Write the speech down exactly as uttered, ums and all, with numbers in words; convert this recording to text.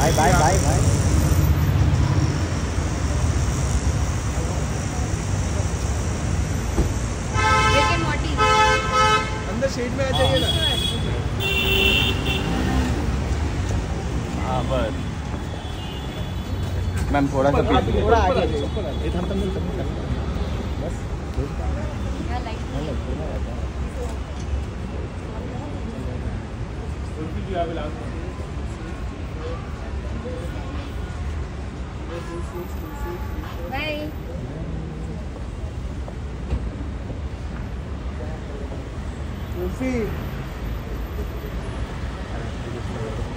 Bye bye bye bye. अंदर shed में आ जाइए ना। हाँ बस मैम थोड़ा सा पीछे थोड़ा आगे ये थम थम थम बस बाय।